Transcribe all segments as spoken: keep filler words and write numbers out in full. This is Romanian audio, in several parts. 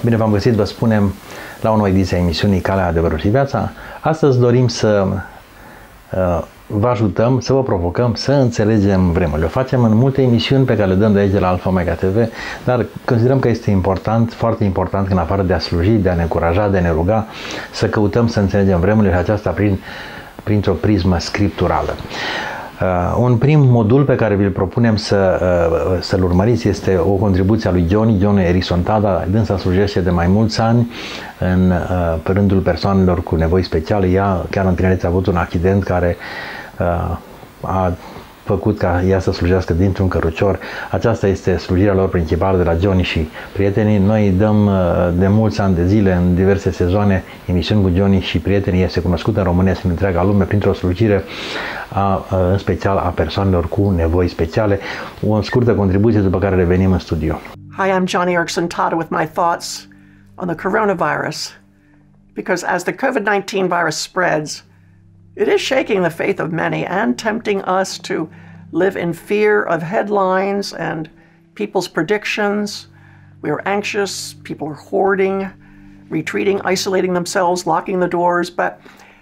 Bine v-am găsit, vă spunem, la o nouă ediție a emisiunii Calea, Adevărul și Viața. Astăzi dorim să uh, vă ajutăm, să vă provocăm să înțelegem vremurile. O facem în multe emisiuni pe care le dăm de aici de la Alfa Omega T V, dar considerăm că este important, foarte important, în afară de a sluji, de a ne încuraja, de a ne ruga, să căutăm să înțelegem vremurile și aceasta prin, printr-o prismă scripturală. Uh, un prim modul pe care vi-l propunem să, uh, să-l urmăriți este o contribuție a lui Johnny, Johnny Erickson Tada. Dânsa slujește de mai mulți ani în uh, rândul persoanelor cu nevoi speciale. Ea chiar în tinerețe a avut un accident care uh, a făcut ca ea să slujească dintr-un cărucior. Aceasta este slujirea lor principală de la Johnny și prietenii. Noi dăm de mulți ani de zile, în diverse sezoane, emisiuni cu Johnny și prietenii. Este cunoscută în România și în întreaga lume printr-o slujire a, în special a persoanelor cu nevoi speciale. O scurtă contribuție după care revenim în studio. Hi, I'm Johnny Erickson Tada with my thoughts on the coronavirus. Because as the COVID nineteen virus spreads, it is shaking the faith of many and tempting us to live in fear of headlines and people's predictions. We are anxious, people are hoarding, retreating, isolating themselves, locking the doors. But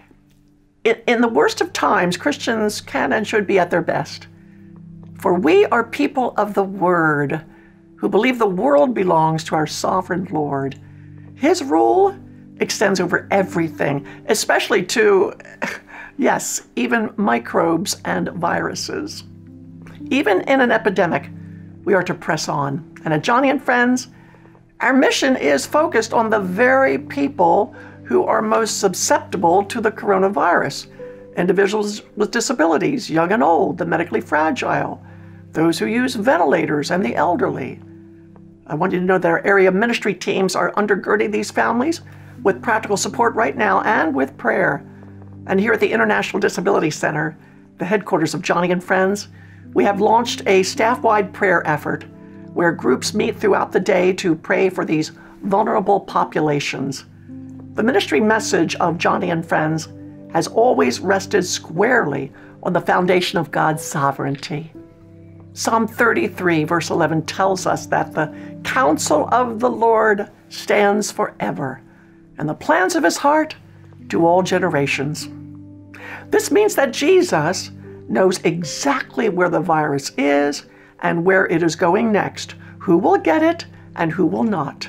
in, in the worst of times, Christians can and should be at their best. For we are people of the Word who believe the world belongs to our sovereign Lord. His rule extends over everything, especially to yes, even microbes and viruses. Even in an epidemic, we are to press on. And at Johnny and Friends, our mission is focused on the very people who are most susceptible to the coronavirus. Individuals with disabilities, young and old, the medically fragile, those who use ventilators, and the elderly. I want you to know that our area ministry teams are undergirding these families with practical support right now and with prayer. And here at the International Disability Center, the headquarters of Johnny and Friends, we have launched a staff-wide prayer effort where groups meet throughout the day to pray for these vulnerable populations. The ministry message of Johnny and Friends has always rested squarely on the foundation of God's sovereignty. Psalm thirty-three, verse eleven tells us that the counsel of the Lord stands forever, and the plans of his heart to all generations. This means that Jesus knows exactly where the virus is and where it is going next, who will get it and who will not.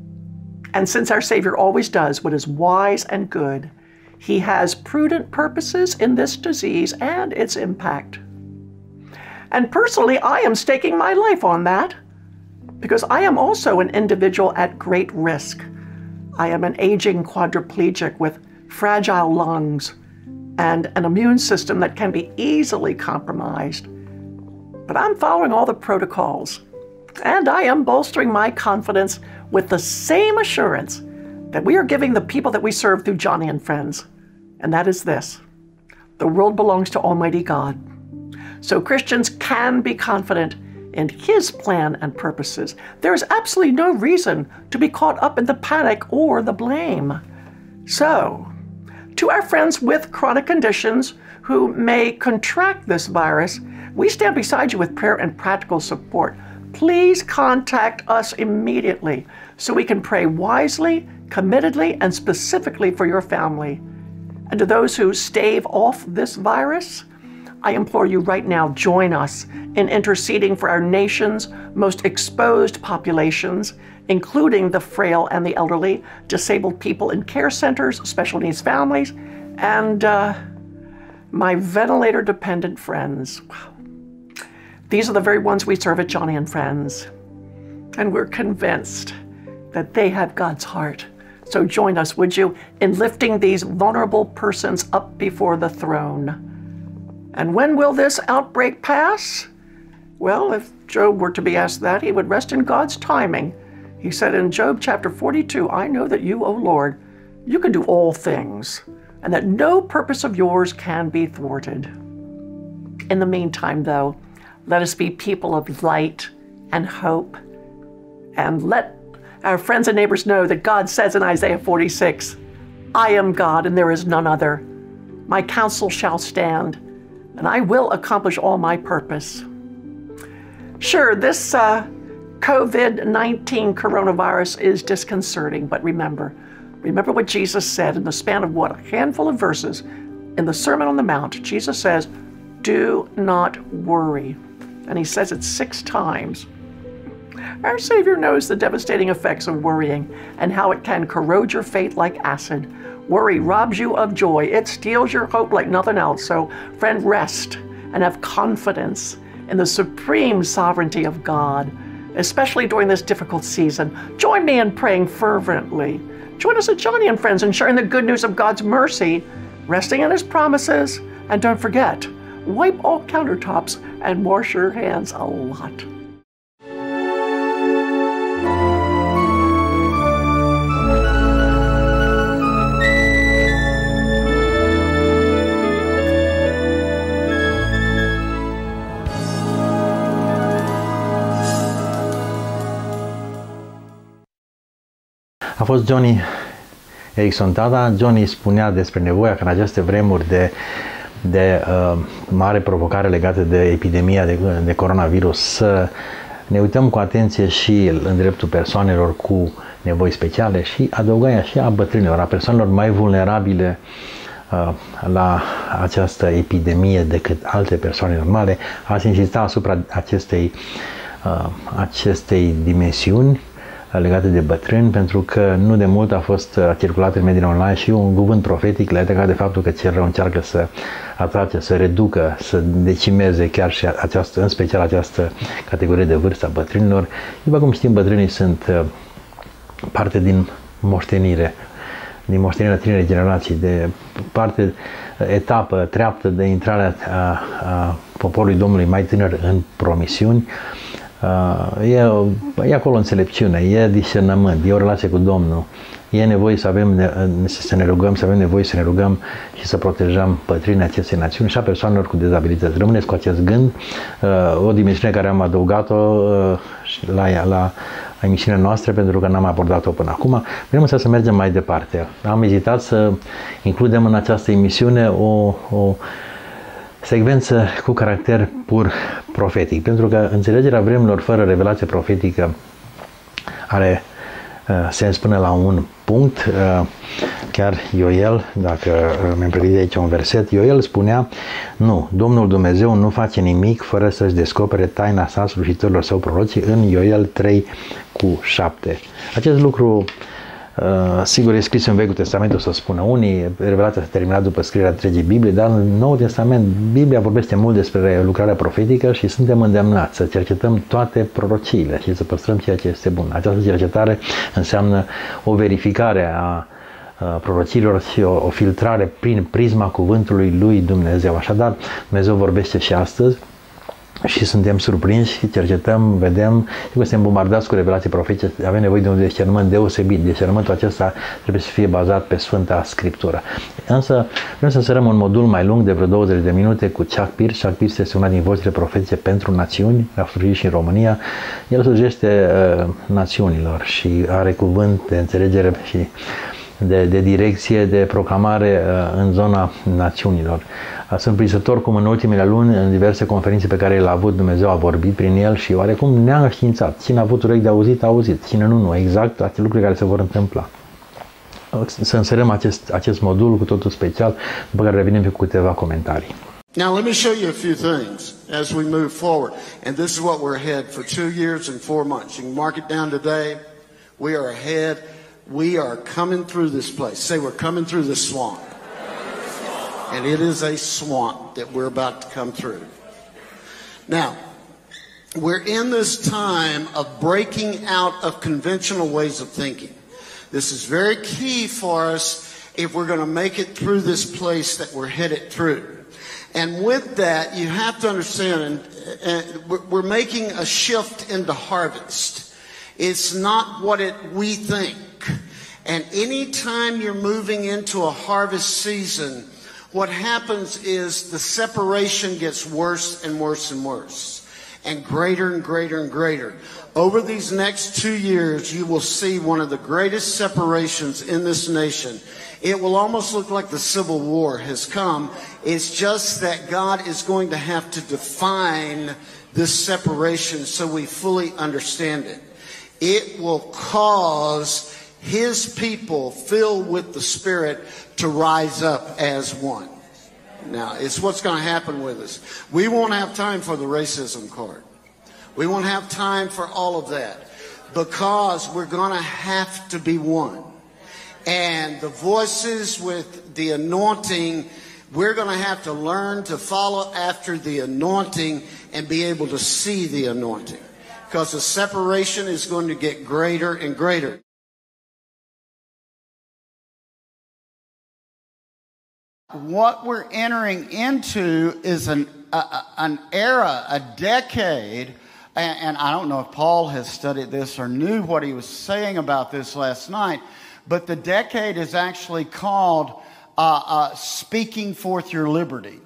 And since our Savior always does what is wise and good, he has prudent purposes in this disease and its impact. And personally, I am staking my life on that because I am also an individual at great risk. I am an aging quadriplegic with fragile lungs and an immune system that can be easily compromised. But I'm following all the protocols, and I am bolstering my confidence with the same assurance that we are giving the people that we serve through Johnny and Friends, and that is this: the world belongs to Almighty God. So Christians can be confident in his plan and purposes. There is absolutely no reason to be caught up in the panic or the blame. So, to our friends with chronic conditions who may contract this virus, we stand beside you with prayer and practical support. Please contact us immediately so we can pray wisely, committedly, and specifically for your family. And to those who stave off this virus, I implore you right now, join us in interceding for our nation's most exposed populations, including the frail and the elderly, disabled people in care centers, special needs families, and uh, my ventilator-dependent friends. Wow. These are the very ones we serve at Johnny and Friends, and we're convinced that they have God's heart. So join us, would you, in lifting these vulnerable persons up before the throne. And when will this outbreak pass? Well, if Job were to be asked that, he would rest in God's timing. He said in Job chapter forty-two, I know that you, O Lord, you can do all things, and that no purpose of yours can be thwarted. In the meantime, though, let us be people of light and hope, and let our friends and neighbors know that God says in Isaiah forty-six, I am God and there is none other. My counsel shall stand, and I will accomplish all my purpose. Sure, this uh, COVID nineteen coronavirus is disconcerting, but remember, remember what Jesus said in the span of what, a handful of verses in the Sermon on the Mount. Jesus says, do not worry. And he says it six times. Our Savior knows the devastating effects of worrying and how it can corrode your faith like acid. Worry robs you of joy. It steals your hope like nothing else. So, friend, rest and have confidence in the supreme sovereignty of God, especially during this difficult season. Join me in praying fervently. Join us at Johnny and Friends in sharing the good news of God's mercy, resting in His promises, and don't forget, wipe all countertops and wash your hands a lot. A fost Johnny Erickson Tada. Johnny spunea despre nevoia că în aceste vremuri de, de uh, mare provocare legată de epidemia de, de coronavirus să ne uităm cu atenție și în dreptul persoanelor cu nevoi speciale și adăuga și a bătrânilor, a persoanelor mai vulnerabile uh, la această epidemie decât alte persoane normale. Ați insista asupra acestei, uh, acestei dimensiuni legate de bătrâni, pentru că nu de mult a fost circulat în mediul online și un cuvânt profetic legat de faptul că cel rău încearcă să atace, să reducă, să decimeze chiar și această, în special această categorie de vârstă a bătrânilor. După cum știm, bătrânii sunt parte din moștenire, din moștenirea tinerei generații, de parte, etapă, treaptă de intrarea a, a poporului Domnului mai tânăr în promisiuni. Uh, e, e acolo înțelepciune, e discernământ, e o relație cu Domnul. E nevoie să avem, să ne rugăm, să avem nevoie să ne rugăm și să protejăm bătrânii acestei națiuni și a persoanelor cu dizabilități. Rămâneți cu acest gând, uh, o dimensiune care am adăugat-o uh, la, la emisiunea noastră pentru că n-am abordat-o până acum. Vrem să mergem mai departe. Am ezitat să includem în această emisiune o, o secvență cu caracter pur profetic, pentru că înțelegerea vremurilor fără revelație profetică are uh, sens până la un punct. Uh, chiar Ioel, dacă uh, mi-am pregătit aici un verset, Ioel spunea, nu, Domnul Dumnezeu nu face nimic fără să-și descopere taina sa slujitorilor său prorocii, în Ioel trei cu șapte. Acest lucru Uh, sigur, e scris în Vechiul Testament, o să spună unii, revelația s-a terminat după scrierea întregii Biblii, dar în Noul Testament Biblia vorbește mult despre lucrarea profetică și suntem îndemnați să cercetăm toate prorociile și să păstrăm ceea ce este bun. Această cercetare înseamnă o verificare a prorociilor și o, o filtrare prin prisma cuvântului lui Dumnezeu. Așadar, Dumnezeu vorbește și astăzi și suntem surprinși, cercetăm, vedem, că suntem bombardați cu revelații profetice, avem nevoie de un discernământ deosebit. Discernământul acesta trebuie să fie bazat pe Sfânta Scriptură. Însă, vrem să sărăm un modul mai lung de vreo douăzeci de minute cu Chuck Pierce. Chuck Pierce este una din vocile profetice pentru națiuni, a slujit și în România. El slujește uh, națiunilor și are cuvânt de înțelegere și de, de direcție, de proclamare uh, în zona națiunilor. Sunt surprinzător cum în ultimele luni, în diverse conferințe pe care le-a avut, Dumnezeu a vorbit prin el și oarecum ne-a înștiințat. Cine a avut urechi de auzit, a auzit. Cine nu, nu. Exact acele lucruri care se vor întâmpla. Să înserăm acest, acest modul cu totul special, după care revenim cu câteva comentarii. Now let me show you a few things as we move forward. And this is what we're ahead for two years and four months. You can mark it down today. We are ahead. We are coming through this place. Say we're coming through this swamp. And it is a swamp that we're about to come through. Now, we're in this time of breaking out of conventional ways of thinking. This is very key for us if we're going to make it through this place that we're headed through. And with that, you have to understand, and, and we're making a shift into harvest. It's not what it, we think. And anytime you're moving into a harvest season, what happens is the separation gets worse and worse and worse. and greater and greater and greater. Over these next two years, you will see one of the greatest separations in this nation. It will almost look like the Civil War has come. It's just that God is going to have to define this separation so we fully understand it. It will cause His people filled with the Spirit to rise up as one. Now, it's what's going to happen with us. We won't have time for the racism card. We won't have time for all of that because we're going to have to be one. And the voices with the anointing, we're going to have to learn to follow after the anointing and be able to see the anointing, because the separation is going to get greater and greater. What we're entering into is an, a, an era, a decade, and, and I don't know if Paul has studied this or knew what he was saying about this last night, but the decade is actually called uh, uh, Speaking Forth Your Liberty.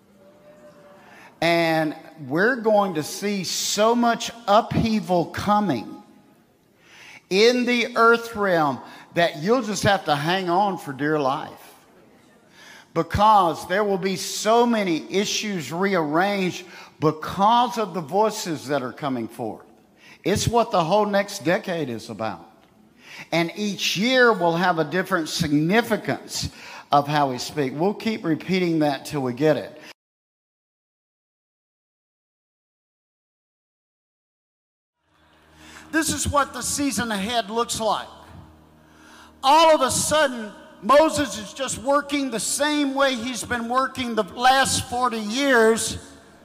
And we're going to see so much upheaval coming in the earth realm that you'll just have to hang on for dear life, because there will be so many issues rearranged because of the voices that are coming forth. It's what the whole next decade is about. And each year will have a different significance of how we speak. We'll keep repeating that till we get it. This is what the season ahead looks like. All of a sudden, Moses is just working the same way he's been working the last forty years.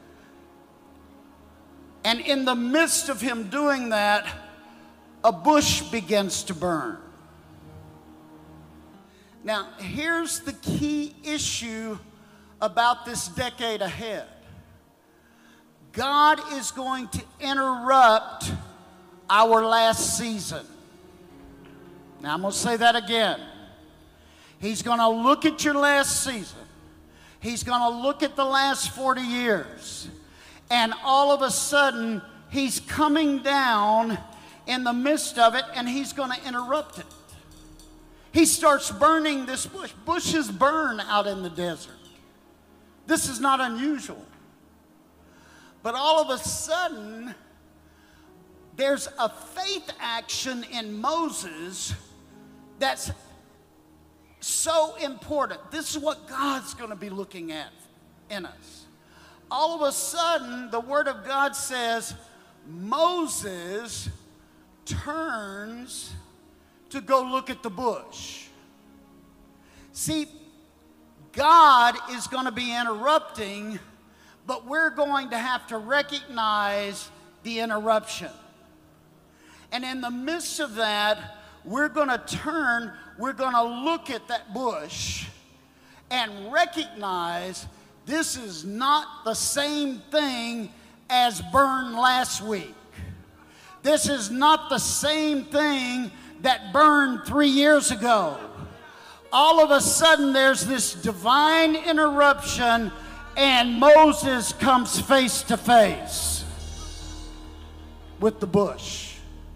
And in the midst of him doing that, a bush begins to burn. Now, here's the key issue about this decade ahead. God is going to interrupt our last season. Now, I'm going to say that again. He's going to look at your last season. He's going to look at the last forty years. And all of a sudden, he's coming down in the midst of it, and he's going to interrupt it. He starts burning this bush. Bushes burn out in the desert. This is not unusual. But all of a sudden, there's a faith action in Moses that's so important. This is what God's going to be looking at in us. All of a sudden, the Word of God says, Moses turns to go look at the bush. See, God is going to be interrupting, but we're going to have to recognize the interruption. And in the midst of that, we're going to turn, we're going to look at that bush and recognize this is not the same thing as burned last week. This is not the same thing that burned three years ago. All of a sudden, there's this divine interruption, and Moses comes face to face with the bush.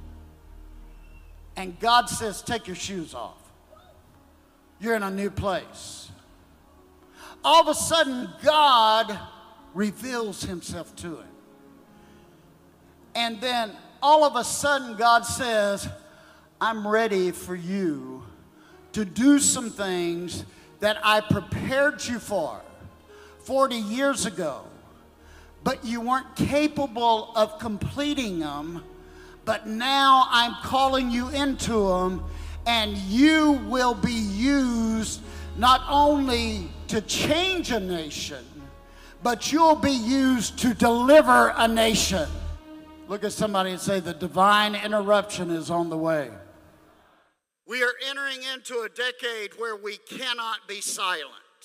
And God says, take your shoes off. You're in a new place. All of a sudden, God reveals himself to him. And then all of a sudden, God says, I'm ready for you to do some things that I prepared you for forty years ago, but you weren't capable of completing them. But now I'm calling you into them, and you will be used not only to change a nation, but you'll be used to deliver a nation. Look at somebody and say, the divine interruption is on the way. We are entering into a decade where we cannot be silent.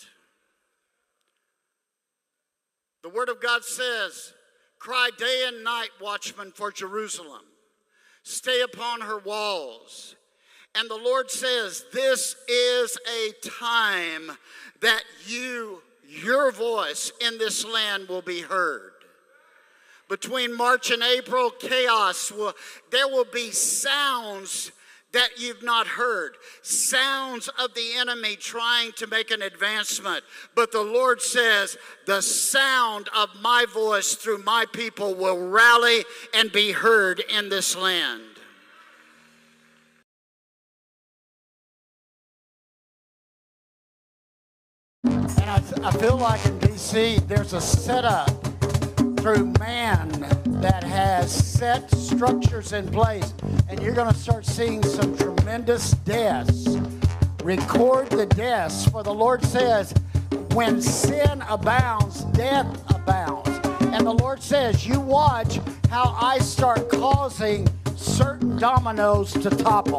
The Word of God says, cry day and night, watchmen, for Jerusalem. Stay upon her walls. And the Lord says, this is a time that you, your voice in this land will be heard. Between March and April, chaos will, there will be sounds that you've not heard. Sounds of the enemy trying to make an advancement. But the Lord says, the sound of my voice through my people will rally and be heard in this land. And I, I feel like in D C there's a setup through man that has set structures in place, and you're going to start seeing some tremendous deaths. Record the deaths, for the Lord says, when sin abounds, death abounds. And the Lord says, you watch how I start causing certain dominoes to topple.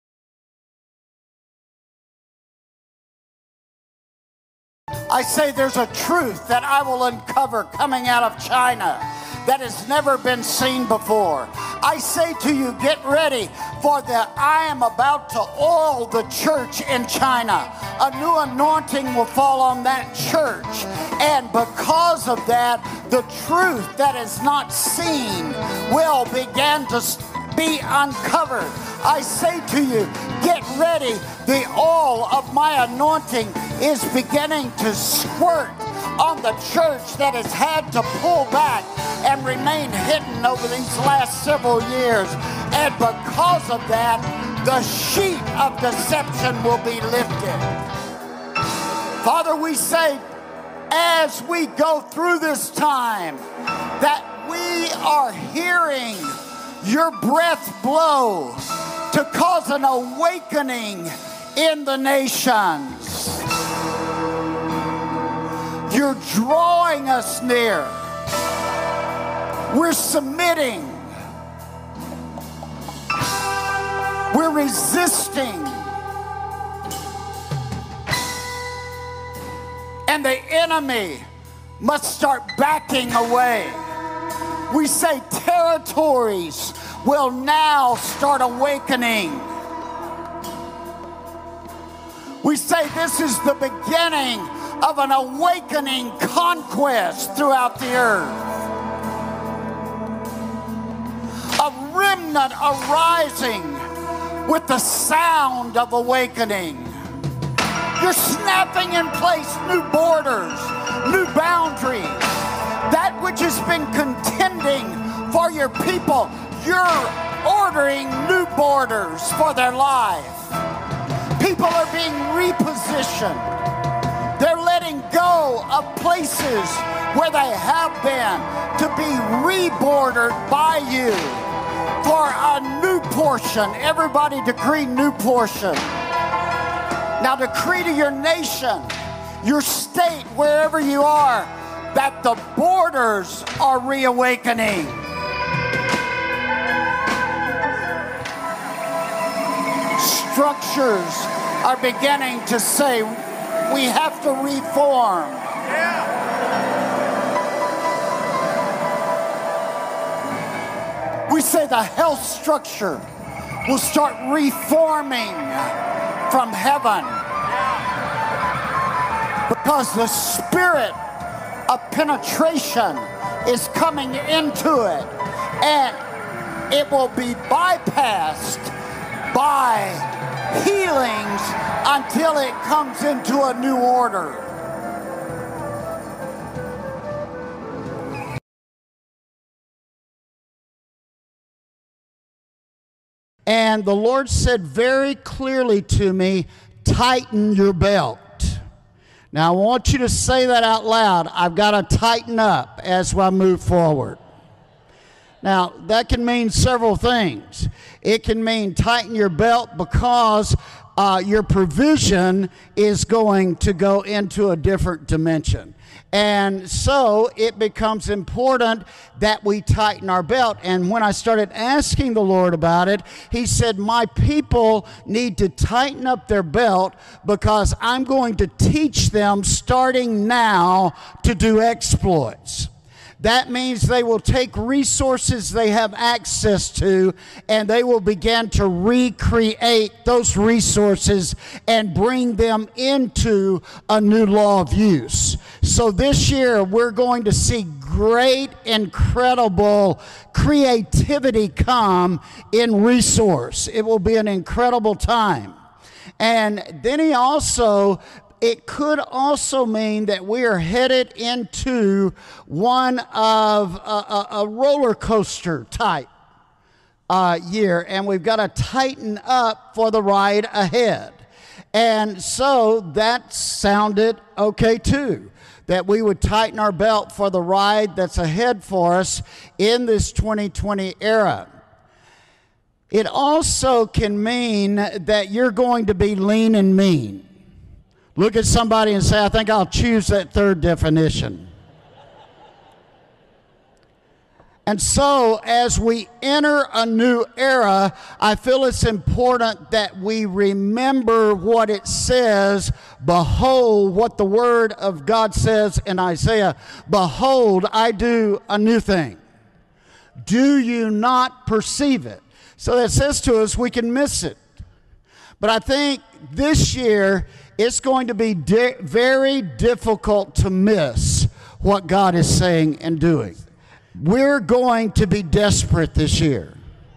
I say there's a truth that I will uncover coming out of China that has never been seen before. I say to you, get ready, for the I am about to oil the church in China. A new anointing will fall on that church. And because of that, the truth that is not seen will begin to be uncovered. I say to you, get ready. The oil of my anointing is beginning to squirt on the church that has had to pull back and remain hidden over these last several years. And because of that, the sheet of deception will be lifted. Father, we say, as we go through this time, that we are hearing your breath blow to cause an awakening in the nations. You're drawing us near. We're submitting. We're resisting. And the enemy must start backing away. We say territories will now start awakening. We say this is the beginning of an awakening conquest throughout the earth. A remnant arising with the sound of awakening. You're snapping in place new borders, new boundaries. That which has been contending for your people, you're ordering new borders for their life. People are being repositioned. They're letting go of places where they have been to be rebordered by you for a new portion. Everybody decree new portion. Now decree to your nation, your state, wherever you are, that the borders are reawakening. Structures are beginning to say, we have to reform. Yeah. We say the health structure will start reforming from heaven. Because the spirit of penetration is coming into it, and it will be bypassed by healings until it comes into a new order. And the Lord said very clearly to me, tighten your belt. Now I want you to say that out loud. I've got to tighten up as I move forward. Now, that can mean several things. It can mean tighten your belt because uh, your provision is going to go into a different dimension. And so it becomes important that we tighten our belt. And when I started asking the Lord about it, he said, my people need to tighten up their belt because I'm going to teach them starting now to do exploits. That means they will take resources they have access to and they will begin to recreate those resources and bring them into a new law of use. So this year, we're going to see great, incredible creativity come in resource. It will be an incredible time. And then he also, it could also mean that we are headed into one of a, a, a roller coaster type uh, year, and we've got to tighten up for the ride ahead. And so that sounded okay too, that we would tighten our belt for the ride that's ahead for us in this twenty twenty era. It also can mean that you're going to be lean and mean. Look at somebody and say, I think I'll choose that third definition. And so as we enter a new era, I feel it's important that we remember what it says. Behold, what the word of God says in Isaiah. Behold, I do a new thing. Do you not perceive it? So that says to us we can miss it. But I think this year it's going to be di- very difficult to miss what God is saying and doing. We're going to be desperate this year.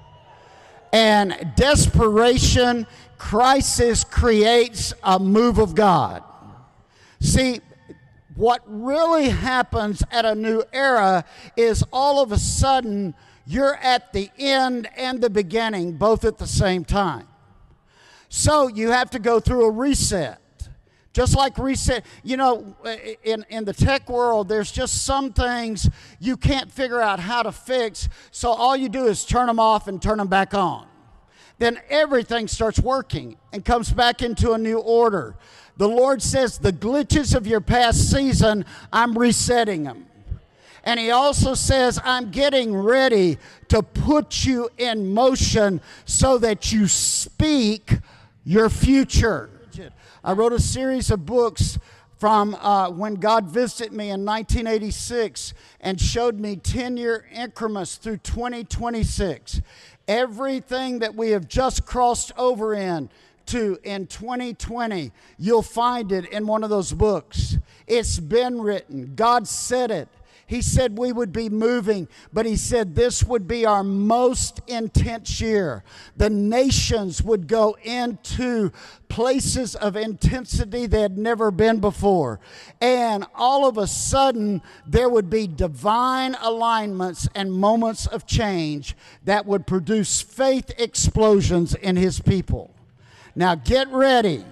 And desperation, crisis creates a move of God. See, what really happens at a new era is all of a sudden you're at the end and the beginning both at the same time. So you have to go through a reset. Just like reset, you know, in, in the tech world, there's just some things you can't figure out how to fix, so all you do is turn them off and turn them back on. Then everything starts working and comes back into a new order. The Lord says, the glitches of your past season, I'm resetting them. And he also says, I'm getting ready to put you in motion so that you speak your future. I wrote a series of books from uh, when God visited me in nineteen eighty-six and showed me ten-year increments through twenty twenty-six. Everything that we have just crossed over in to in twenty twenty, you'll find it in one of those books. It's been written. God said it. He said we would be moving, but he said this would be our most intense year. The nations would go into places of intensity they had never been before. And all of a sudden, there would be divine alignments and moments of change that would produce faith explosions in his people. Now get ready.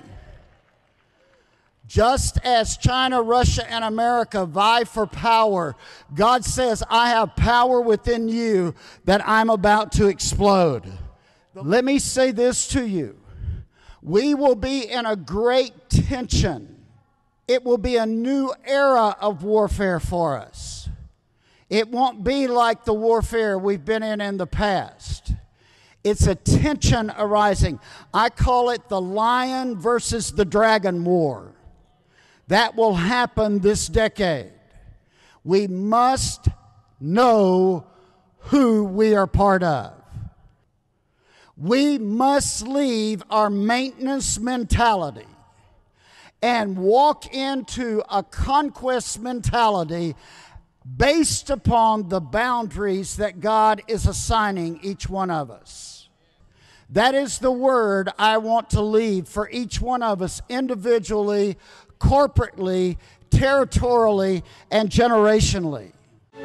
Just as China, Russia, and America vie for power, God says, I have power within you that I'm about to explode. Let me say this to you. We will be in a great tension. It will be a new era of warfare for us. It won't be like the warfare we've been in in the past. It's a tension arising. I call it the lion versus the dragon war. That will happen this decade. We must know who we are part of. We must leave our maintenance mentality and walk into a conquest mentality based upon the boundaries that God is assigning each one of us. That is the word I want to leave for each one of us individually, corporately, territorially, and generationally.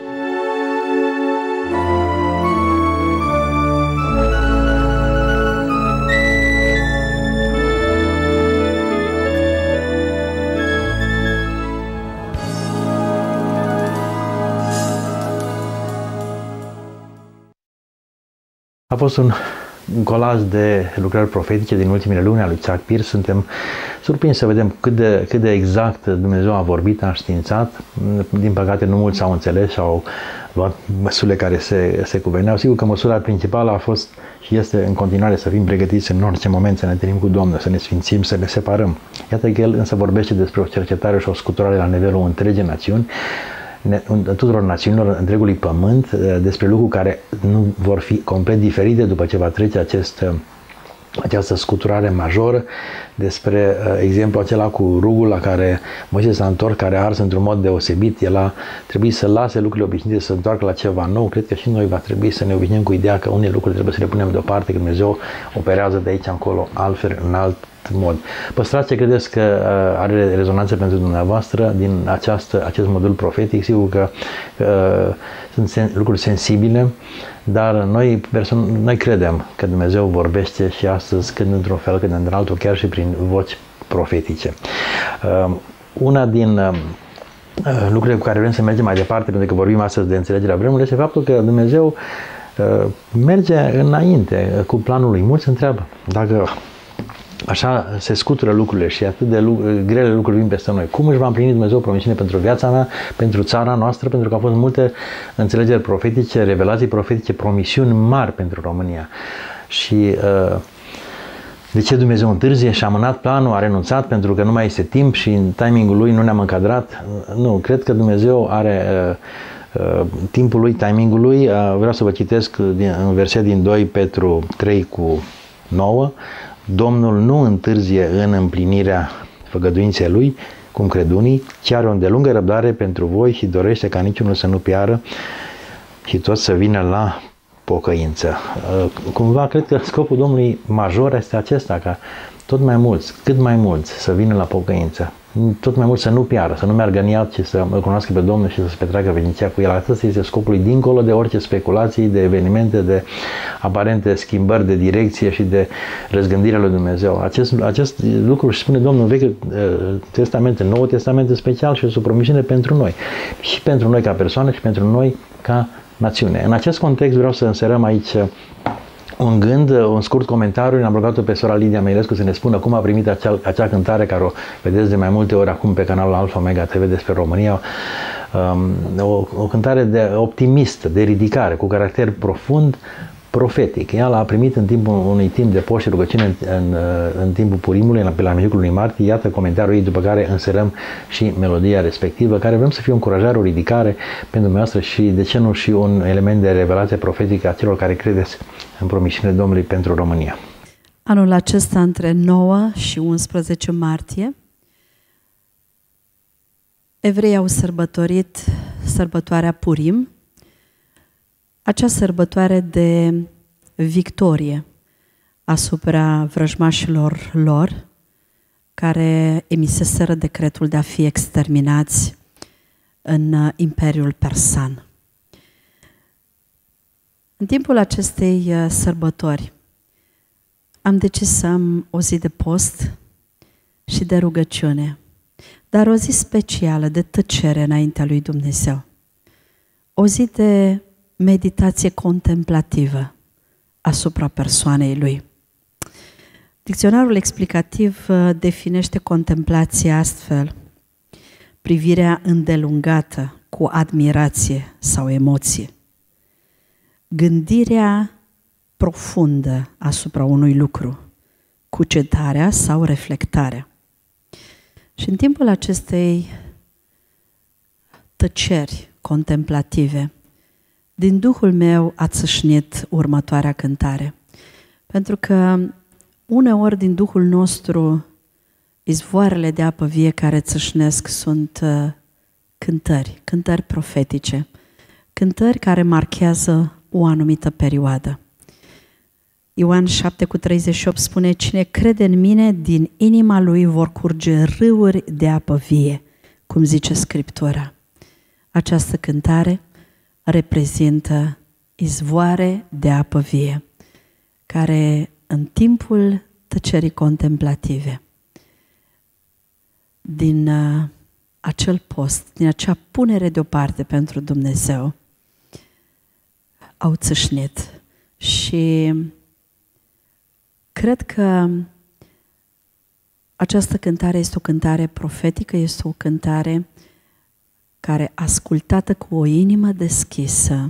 A fost un un colaj de lucrări profetice din ultimele luni a lui Chuck Pierce. Suntem surprinși să vedem cât de, cât de exact Dumnezeu a vorbit, a înștiințat. Din păcate nu mulți au înțeles și au luat măsurile care se, se cuveneau. Sigur că măsura principală a fost și este în continuare să fim pregătiți în orice moment să ne întâlnim cu Domnul, să ne sfințim, să ne separăm. Iată că El însă vorbește despre o cercetare și o scuturare la nivelul întregii națiuni, tuturor națiunilor întregului pământ, despre lucruri care nu vor fi complet diferite după ce va trece acest această scuturare majoră, despre uh, exemplu acela cu rugul la care Moise s-a întors, care a ars într-un mod deosebit. El a trebuit să lase lucrurile obișnuite, să se întoarcă la ceva nou. Cred că și noi va trebui să ne obișnuim cu ideea că unele lucruri trebuie să le punem deoparte, că Dumnezeu operează de aici încolo altfel, în alt mod. Păstrați ce credeți că uh, are rezonanță pentru dumneavoastră din această, acest modul profetic. Sigur că uh, sunt sen, lucruri sensibile, dar noi, person- noi credem că Dumnezeu vorbește și astăzi, când într-un fel, când într-altul, chiar și prin voci profetice. Uh, una din uh, lucrurile cu care vrem să mergem mai departe, pentru că vorbim astăzi de înțelegerea vremurilor, este faptul că Dumnezeu uh, merge înainte cu planul lui. Mulți se întreabă dacă așa se scutură lucrurile și atât de lu- grele lucruri vin peste noi. Cum își va împlini Dumnezeu promisiune pentru viața mea, pentru țara noastră, pentru că au fost multe înțelegeri profetice, revelații profetice, promisiuni mari pentru România. Și uh, de ce Dumnezeu întârzie și a amânat planul, a renunțat pentru că nu mai este timp și în timingul lui nu ne-am încadrat? Nu, cred că Dumnezeu are uh, uh, timpul lui, timingul lui. Uh, vreau să vă citesc din, un verset din doi Petru trei cu nouă. Domnul nu întârzie în împlinirea făgăduinței Lui, cum cred unii, ci are o îndelungă răbdare pentru voi și dorește ca niciunul să nu piară și toți să vină la pocăință. Cumva, cred că scopul Domnului major este acesta, ca tot mai mulți, cât mai mulți să vină la pocăință. Tot mai mult să nu piară, să nu meargă în iad, ci să îl cunoască pe Domnul și să se petreacă veșnicia cu El. Acesta este scopul lui, dincolo de orice speculații, de evenimente, de aparente schimbări de direcție și de răzgândirea lui Dumnezeu. Acest, acest lucru își spune Domnul în Vechiul Testament, în Noul Testament în special, și este o promisiune pentru noi. Și pentru noi ca persoane și pentru noi ca națiune. În acest context vreau să înserăm aici un gând, un scurt comentariu. Ne-am rugat-o pe sora Lidia Meilescu să ne spună cum a primit acea, acea cântare care o vedeți de mai multe ori acum pe canalul Alfa Omega T V despre România. Um, o, o cântare de optimistă, de ridicare, cu caracter profund profetic. Ea l-a primit în timpul unui timp de post și rugăciune în, în, în timpul Purimului, pe la mijlocul lunii martie. Iată comentariul ei, după care înserăm și melodia respectivă, care vrem să fie o încurajare, o ridicare pentru dumneavoastră și, de ce nu, și un element de revelație profetică a celor care credeți în promisiunile Domnului pentru România. Anul acesta, între nouă și unsprezece martie, evreii au sărbătorit sărbătoarea Purim, acea sărbătoare de victorie asupra vrăjmașilor lor, care emiseseră decretul de a fi exterminați în Imperiul Persan. În timpul acestei sărbători am decis să am o zi de post și de rugăciune, dar o zi specială de tăcere înaintea lui Dumnezeu. O zi de meditație contemplativă asupra persoanei lui. Dicționarul explicativ definește contemplația astfel: privirea îndelungată cu admirație sau emoție, gândirea profundă asupra unui lucru, cugetarea sau reflectarea. Și în timpul acestei tăceri contemplative, din Duhul meu a țâșnit următoarea cântare. Pentru că uneori din Duhul nostru izvoarele de apă vie care țâșnesc sunt uh, cântări, cântări profetice, cântări care marchează o anumită perioadă. Ioan șapte cu treizeci și opt spune: cine crede în mine, din inima lui vor curge râuri de apă vie, cum zice Scriptura. Această cântare reprezintă izvoare de apă vie, care în timpul tăcerii contemplative, din uh, acel post, din acea punere deoparte pentru Dumnezeu, au țâșnit. Și cred că această cântare este o cântare profetică, este o cântare care, ascultată cu o inimă deschisă,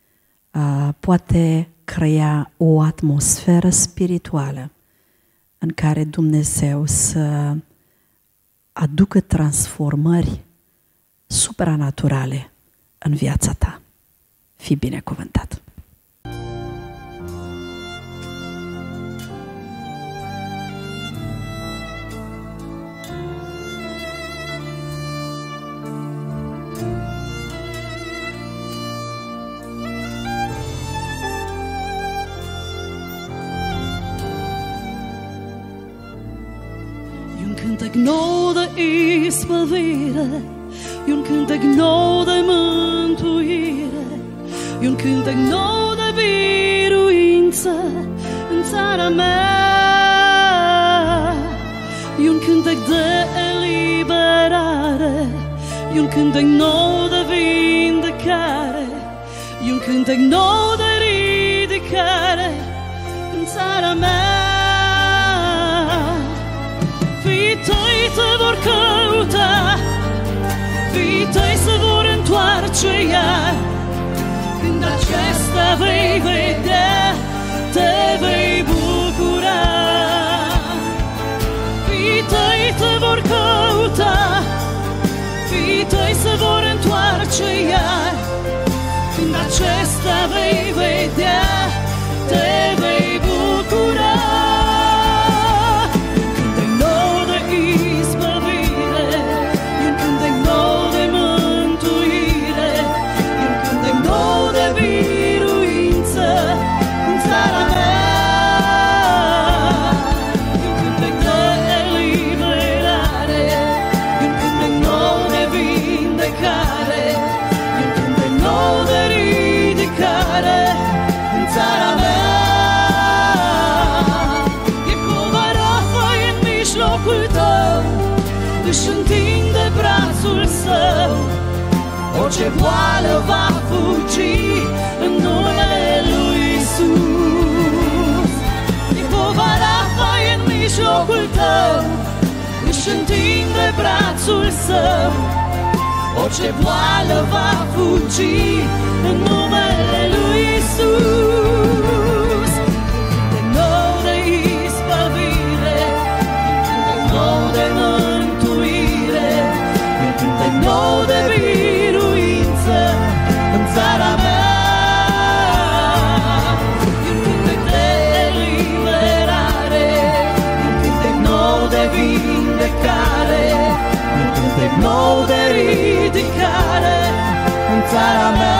poate crea o atmosferă spirituală în care Dumnezeu să aducă transformări supranaturale în viața ta. Fii binecuvântat! cântec nou de izbăvire, e un cântec nou de mântuire, e un cântec nou de biruință în țara mea, e un cântec de eliberare, e un cântec nou de vindecare, e un cântec nou de ridicare în țara mea. Fiii tăi te vor căuta, fiii tăi se vor întoarce iar. Când acesta vei vedea, te vei bucura. Fiii tăi te vor căuta, fiii tăi se vor întoarce iar. Când acesta vei vedea, te vei bucura. Își întinde brațul său, orice boală va fugi în numele lui Iisus. Jehova Rafa e în mijlocul tău, își întinde brațul său, orice boală va fugi în numele lui Iisus. De nou de izbăvire, de nou de mântuire, de nou de biruință în țara mea, un cântec de eliberare, un cântec nou de vindecare, un cântec nou de ridicare în țara mea.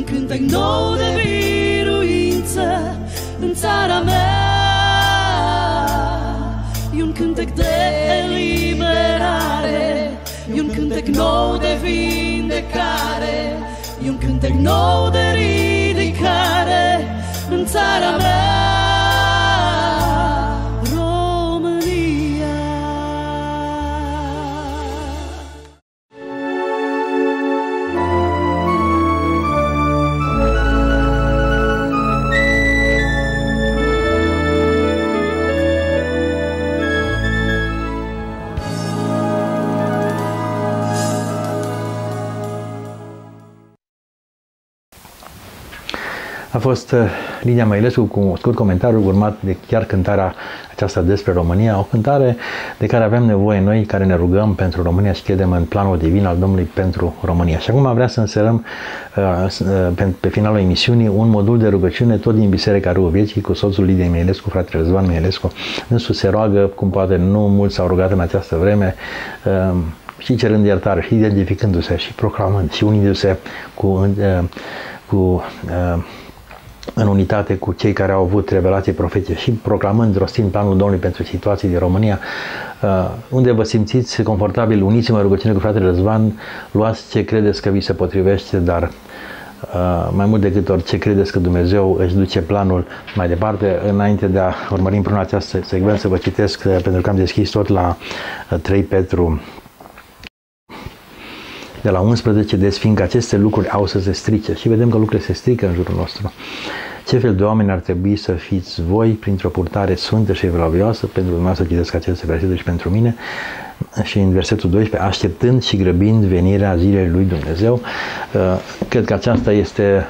un cântec nou de biruință în țara mea. E un cântec de eliberare, e un cântec nou de vindecare, e un cântec nou de ridicare în țara mea. A fost uh, Lidia Măilescu cu un scurt comentariu urmat de chiar cântarea aceasta despre România, o cântare de care avem nevoie noi, care ne rugăm pentru România și credem în planul divin al Domnului pentru România. Și acum vrea să înserăm uh, pe, pe finalul emisiunii un modul de rugăciune tot din Biserica Râul Vieții cu soțul Lidiei Măilescu, fratele Răzvan Măilescu. Însuși se roagă, cum poate nu mulți s-au rugat în această vreme, uh, și cerând iertare, și identificându-se, și proclamând, și unindu-se cu, uh, cu uh, în unitate cu cei care au avut revelații profetice și proclamând, rostind planul Domnului pentru situații din România. Uh, unde vă simțiți confortabil, uniți-mă rugăciune cu fratele Răzvan, luați ce credeți că vi se potrivește, dar uh, mai mult decât orice credeți că Dumnezeu își duce planul mai departe. Înainte de a urmări împreună această secvență, vă citesc, uh, pentru că am deschis tot la uh, trei Petru de la unsprezece, deci fiindcă aceste lucruri au să se strice și vedem că lucrurile se strică în jurul nostru. Ce fel de oameni ar trebui să fiți voi printr-o purtare sfântă și evlavioasă? Pentru dumneavoastră citesc aceste versete și pentru mine. Și în versetul doisprezece, așteptând și grăbind venirea zilei lui Dumnezeu. Cred că aceasta este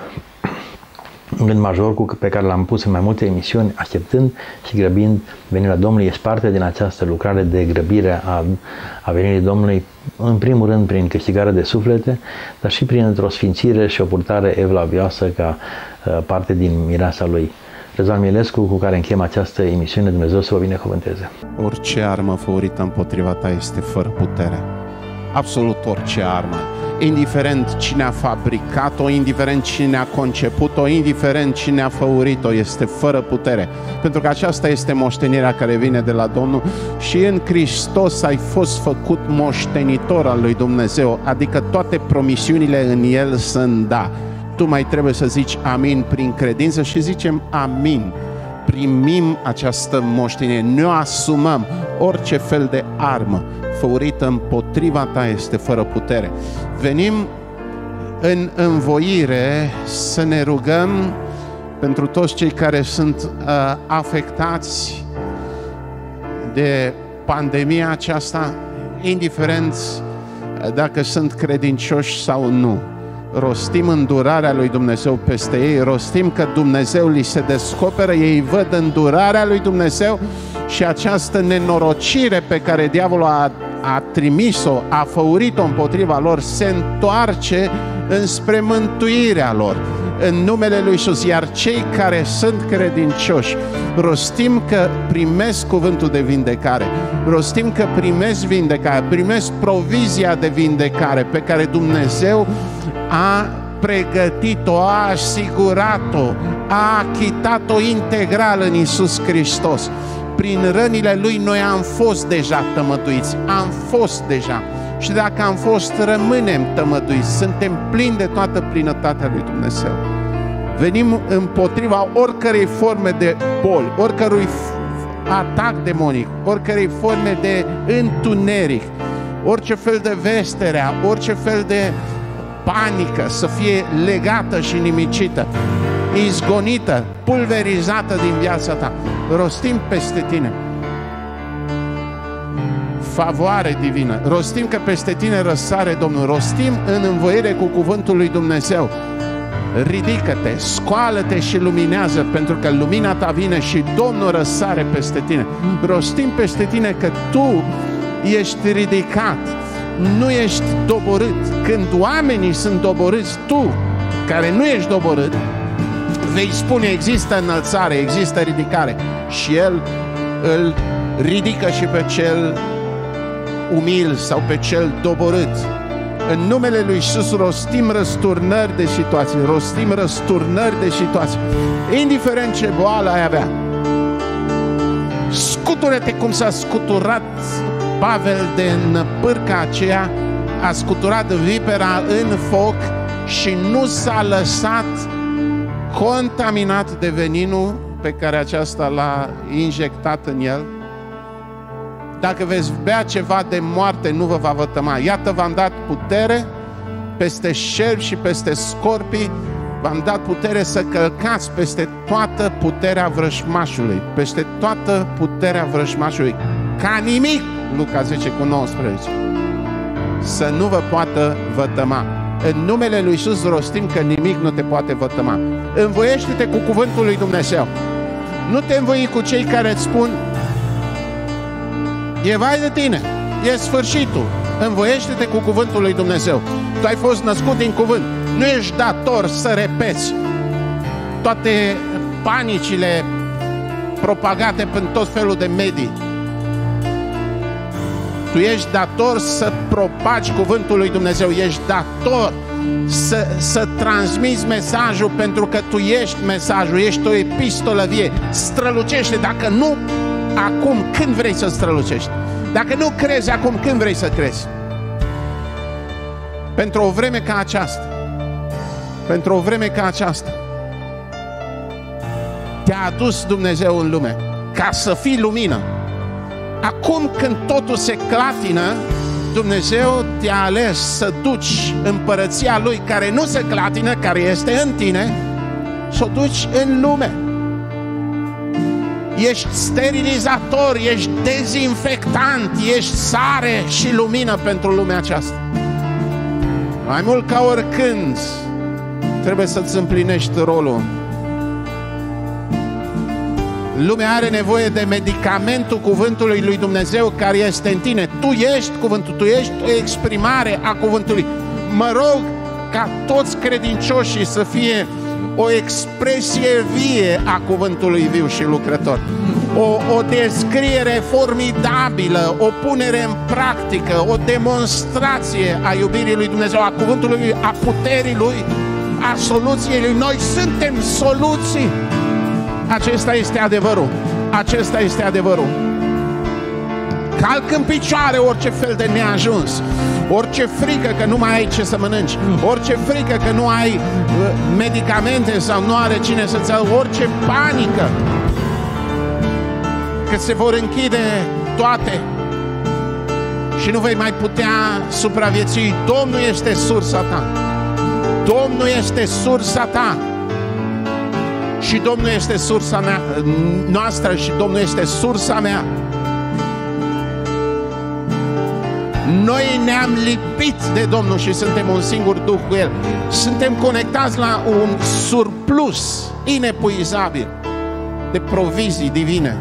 un gând major pe care l-am pus în mai multe emisiuni, așteptând și grăbind venirea Domnului. Este parte din această lucrare de grăbire a, a venirii Domnului, în primul rând prin câștigarea de suflete, dar și prin o sfințire și o purtare evlavioasă ca uh, parte din mireasa Lui. Răzvan Măilescu, cu care închem această emisiune, Dumnezeu să vă binecuvânteze. Orice armă făurită împotriva ta este fără putere. Absolut orice armă. Indiferent cine a fabricat-o, indiferent cine a conceput-o, indiferent cine a făurit-o, este fără putere. Pentru că aceasta este moștenirea care vine de la Domnul și în Hristos ai fost făcut moștenitor al lui Dumnezeu, adică toate promisiunile în El sunt da. Tu mai trebuie să zici amin prin credință și zicem amin. Primim această moștenire, ne o asumăm. Orice fel de armă făurită împotriva ta este fără putere. Venim în învoire să ne rugăm pentru toți cei care sunt uh, afectați de pandemia aceasta, indiferent dacă sunt credincioși sau nu. Rostim îndurarea lui Dumnezeu peste ei, rostim că Dumnezeu li se descoperă, ei văd îndurarea lui Dumnezeu și această nenorocire pe care diavolul a, a trimis-o, a făurit-o împotriva lor, se întoarce înspre mântuirea lor în numele lui Iisus. Iar cei care sunt credincioși, rostim că primesc cuvântul de vindecare, rostim că primesc vindecare, primesc provizia de vindecare pe care Dumnezeu a pregătit-o, a asigurat-o, a achitat-o integral în Iisus Hristos. Prin rănile Lui noi am fost deja tămăduiți, am fost deja. Și dacă am fost, rămânem tămăduiți, suntem plini de toată plinătatea lui Dumnezeu. Venim împotriva oricărei forme de boli, oricărui atac demonic, oricărei forme de întuneric, orice fel de vesterea, orice fel de panică să fie legată și nimicită, izgonită, pulverizată din viața ta. Rostim peste tine favoare divină, rostim că peste tine răsare Domnul, rostim în învoire cu cuvântul lui Dumnezeu. Ridică-te, scoală-te și luminează, pentru că lumina ta vine și Domnul răsare peste tine. Rostim peste tine că tu ești ridicat, nu ești doborât. Când oamenii sunt doborâți, tu, care nu ești doborât, vei spune există înălțare, există ridicare și El îl ridică și pe cel umil sau pe cel doborât. În numele lui Iisus rostim răsturnări de situații, rostim răsturnări de situații. Indiferent ce boală ai avea, scutură-te cum s-a scuturat Pavel de în pârca aceea, a scuturat vipera în foc și nu s-a lăsat contaminat de veninul pe care aceasta l-a injectat în el. Dacă veți bea ceva de moarte, nu vă va vătăma. Iată, v-am dat putere peste șerpi și peste scorpii, v-am dat putere să călcați peste toată puterea vrăjmașului, peste toată puterea vrăjmașului, ca nimic, Luca zece cu nouăsprezece, să nu vă poată vătăma. În numele lui Iisus rostim că nimic nu te poate vătăma. Învoiește-te cu cuvântul lui Dumnezeu. Nu te învoi cu cei care îți spun: e vai de tine, e sfârșitul. Învoiește-te cu cuvântul lui Dumnezeu. Tu ai fost născut din cuvânt. Nu ești dator să repeți toate panicile propagate prin tot felul de medii. Tu ești dator să propagi cuvântul lui Dumnezeu. Ești dator să, să transmiți mesajul, pentru că tu ești mesajul, ești o epistolă vie. Strălucește. Dacă nu acum, când vrei să strălucești? Dacă nu crezi acum, când vrei să crezi? Pentru o vreme ca aceasta, pentru o vreme ca aceasta, te-a adus Dumnezeu în lume ca să fii lumină. Acum când totul se clatină, Dumnezeu te-a ales să duci împărăția Lui, care nu se clatină, care este în tine, să o duci în lume. Ești sterilizator, ești dezinfectant, ești sare și lumină pentru lumea aceasta. Mai mult ca oricând trebuie să-ți împlinești rolul. Lumea are nevoie de medicamentul cuvântului lui Dumnezeu care este în tine. Tu ești cuvântul, tu ești o exprimare a cuvântului. Mă rog ca toți credincioșii să fie o expresie vie a cuvântului viu și lucrător. O, o descriere formidabilă, o punere în practică, o demonstrație a iubirii lui Dumnezeu, a cuvântului lui, a puterii lui, a soluției lui. Noi suntem soluții. Acesta este adevărul. Acesta este adevărul. Calc în picioare orice fel de neajuns, orice frică că nu mai ai ce să mănânci, orice frică că nu ai medicamente sau nu are cine să-ți ia, orice panică că se vor închide toate și nu vei mai putea supraviețui. Domnul este sursa ta. Domnul este sursa ta. Și Domnul este sursa mea, noastră, și Domnul este sursa mea. Noi ne-am lipit de Domnul și suntem un singur Duh cu El. Suntem conectați la un surplus inepuizabil de provizii divine.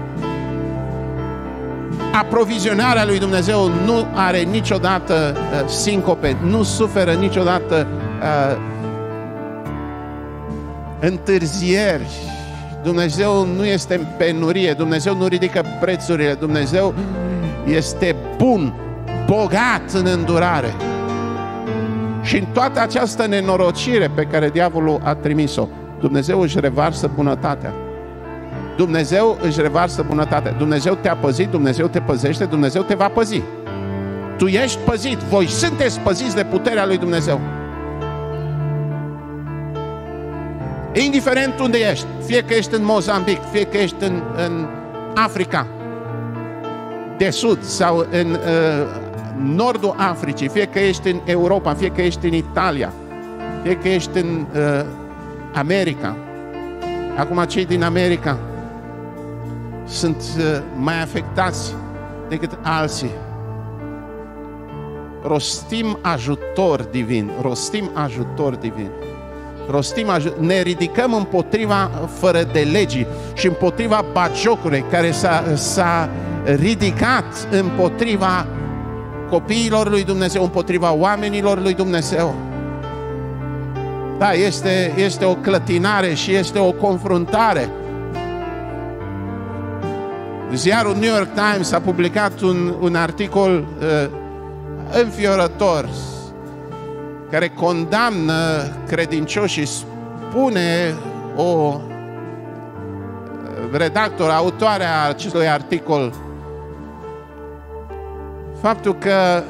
Aprovizionarea lui Dumnezeu nu are niciodată uh, sincope, nu suferă niciodată uh, întârzieri. Dumnezeu nu este în penurie, Dumnezeu nu ridică prețurile, Dumnezeu este bun, bogat în îndurare. Și în toată această nenorocire pe care diavolul a trimis-o, Dumnezeu își revarsă bunătatea. Dumnezeu își revarsă bunătatea. Dumnezeu te-a păzit, Dumnezeu te păzește, Dumnezeu te va păzi. Tu ești păzit, voi sunteți păziți de puterea lui Dumnezeu. Indiferent unde ești, fie că ești în Mozambic, fie că ești în, în Africa de Sud sau în uh, nordul Africii, fie că ești în Europa, fie că ești în Italia, fie că ești în uh, America. Acum cei din America sunt uh, mai afectați decât alții. Rostim ajutor divin, rostim ajutor divin. Rostim, ne ridicăm împotriva fără de legii și împotriva bagiocului care s-a, s-a ridicat împotriva copiilor lui Dumnezeu, împotriva oamenilor lui Dumnezeu. Da, este, este o clătinare și este o confruntare. Ziarul New York Times a publicat un, un articol uh, înfiorător. care condamnă credincioșii, spune o redactor, autoarea acestui articol, faptul că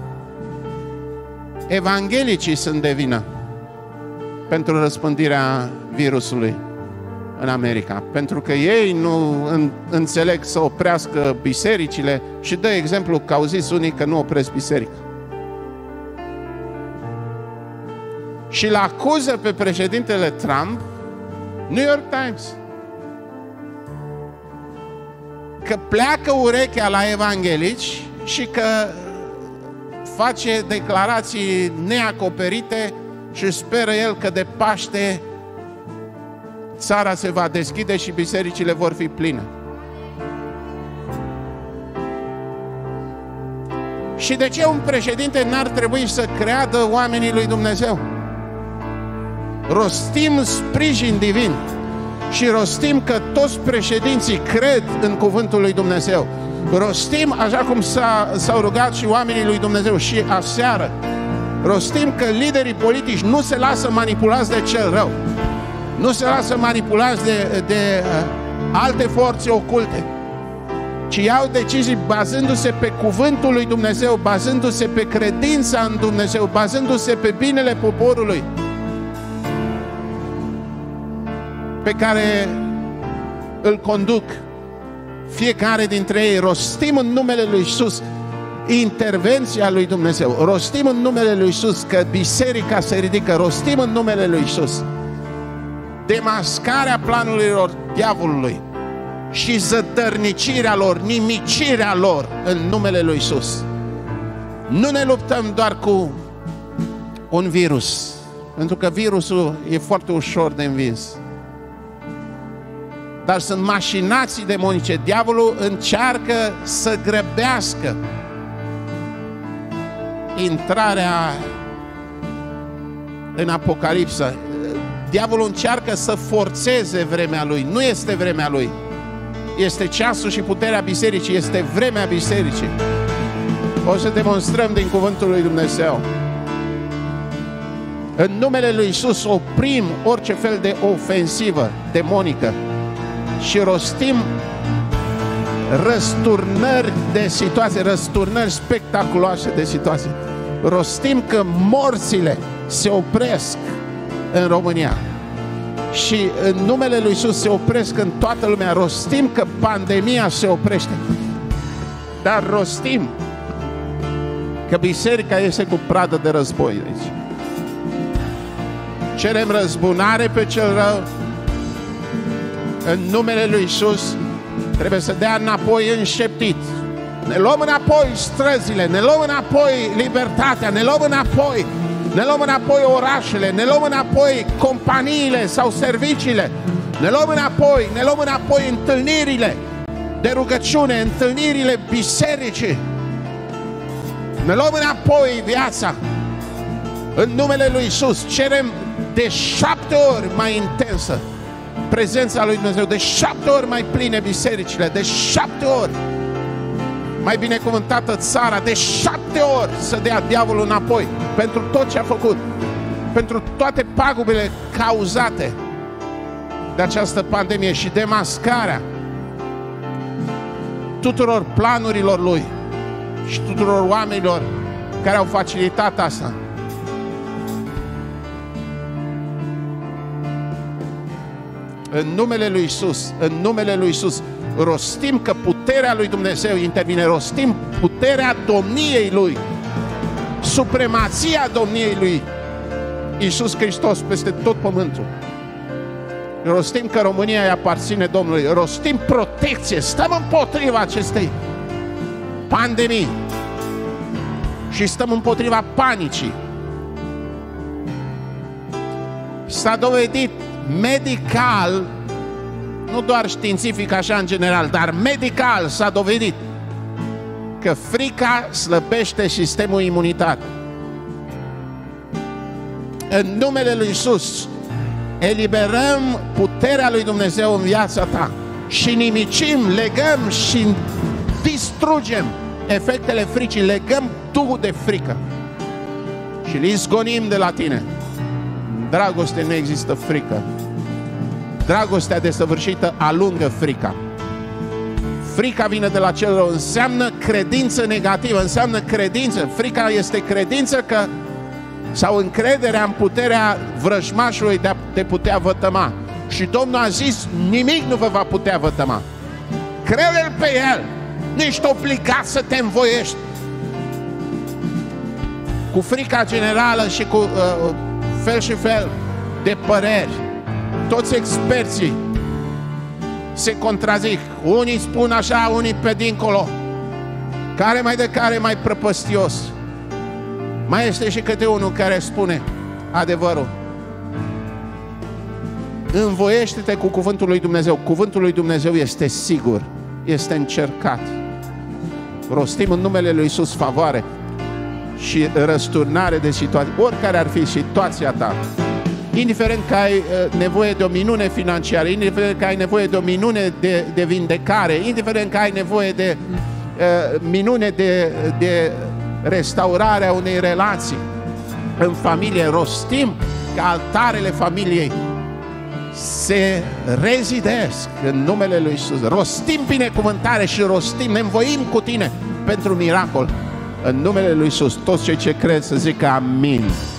evanghelicii sunt de vină pentru răspândirea virusului în America, pentru că ei nu înțeleg să oprească bisericile și dă exemplu că au zis unii că nu opresc biserica. Și îl acuză pe președintele Trump, New York Times, că pleacă urechea la evanghelici și că face declarații neacoperite și speră el că de Paște țara se va deschide și bisericile vor fi pline. Și de ce un președinte n-ar trebui să creadă oamenii lui Dumnezeu? Rostim sprijin divin și rostim că toți președinții cred în cuvântul lui Dumnezeu. Rostim, așa cum s-au rugat și oamenii lui Dumnezeu și aseară, rostim că liderii politici nu se lasă manipulați de cel rău, nu se lasă manipulați de, de uh, alte forțe oculte, ci iau decizii bazându-se pe cuvântul lui Dumnezeu, bazându-se pe credința în Dumnezeu, bazându-se pe binele poporului pe care îl conduc. Fiecare dintre ei rostim în numele lui Iisus intervenția lui Dumnezeu, rostim în numele lui Iisus că biserica se ridică, rostim în numele lui Iisus demascarea planurilor diavolului și zădărnicirea lor, nimicirea lor în numele lui Iisus. Nu ne luptăm doar cu un virus, pentru că virusul e foarte ușor de învins, dar sunt mașinații demonice. Diavolul încearcă să grăbească intrarea în Apocalipsă. Diavolul încearcă să forțeze vremea lui. Nu este vremea lui. Este ceasul și puterea bisericii. Este vremea bisericii. O să demonstrăm din cuvântul lui Dumnezeu. În numele lui Iisus oprim orice fel de ofensivă demonică și rostim răsturnări de situații, răsturnări spectaculoase de situații. Rostim că morțile se opresc în România și în numele lui Iisus se opresc în toată lumea. Rostim că pandemia se oprește, dar rostim că biserica este cu pradă de război aici. Cerem răzbunare pe cel rău. În numele lui Iisus trebuie să dea înapoi înșeptit. Ne luăm înapoi străzile, ne luăm înapoi libertatea, ne luăm înapoi, ne luăm înapoi orașele, ne luăm înapoi companiile sau serviciile, ne luăm înapoi, ne luăm înapoi întâlnirile de rugăciune, întâlnirile bisericii. Ne luăm înapoi viața. În numele lui Iisus cerem de șapte ori mai intensă prezența lui Dumnezeu, de șapte ori mai pline bisericile, de șapte ori mai binecuvântată țara, de șapte ori să dea diavolul înapoi pentru tot ce a făcut, pentru toate pagubele cauzate de această pandemie și demascarea tuturor planurilor lui și tuturor oamenilor care au facilitat asta. În numele lui Iisus, în numele lui Iisus, rostim că puterea lui Dumnezeu intervine, rostim puterea domniei lui, supremația domniei lui Iisus Hristos peste tot pământul. Rostim că România îi aparține Domnului, rostim protecție, stăm împotriva acestei pandemii și stăm împotriva panicii. S-a dovedit medical, nu doar științific așa în general, dar medical s-a dovedit că frica slăbește sistemul imunitar. În numele lui Iisus eliberăm puterea lui Dumnezeu în viața ta și nimicim, legăm și distrugem efectele fricii, legăm duhul de frică și îl izgonim de la tine. În dragoste nu există frică. Dragostea desăvârșită alungă frica. Frica vine de la cel rău, înseamnă credință negativă, înseamnă credință. Frica este credință că, sau încrederea în puterea vrăjmașului de a te putea vătăma. Și Domnul a zis, nimic nu vă va putea vătăma. Crede-L pe El, nu ești obligat să te învoiești. Cu frica generală și cu uh, fel și fel de păreri, toți experții se contrazic. Unii spun așa, unii pe dincolo. Care mai de care mai prăpăstios. Mai este și câte unul care spune adevărul. Învoiește-te cu cuvântul lui Dumnezeu. Cuvântul lui Dumnezeu este sigur, este încercat. Rostim în numele lui Iisus favoare și răsturnare de situație, oricare ar fi situația ta. Indiferent că ai nevoie de o minune financiară, indiferent că ai nevoie de o minune de, de vindecare, indiferent că ai nevoie de uh, minune de, de restaurare a unei relații în familie, rostim că altarele familiei se rezidesc în numele lui Iisus. Rostim binecuvântare și rostim, ne învoim cu tine pentru miracol în numele lui Iisus. Toți cei ce cred să zică amin.